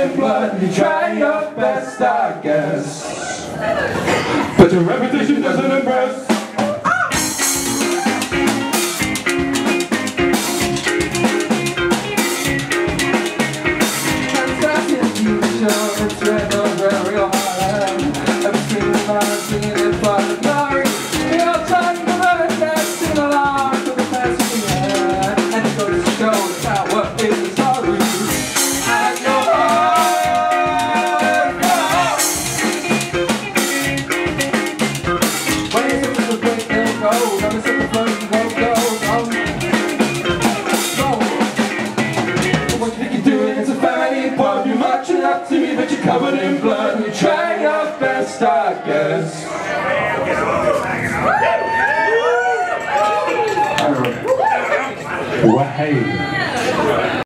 in blood. You try your best, I guess, but your reputation doesn't impress. It's red over real hard. I'm singing about it, singing it for the glory. We all talking about it, dancing along for the past we had. And it goes to show us how what is the story. I know when you're sipping the break, it'll go. I'm a sipping first and go. What you think you're doing? It's a family pub. You're marching up to me, but you're covered in blood. And you try your best, I guess. Wow.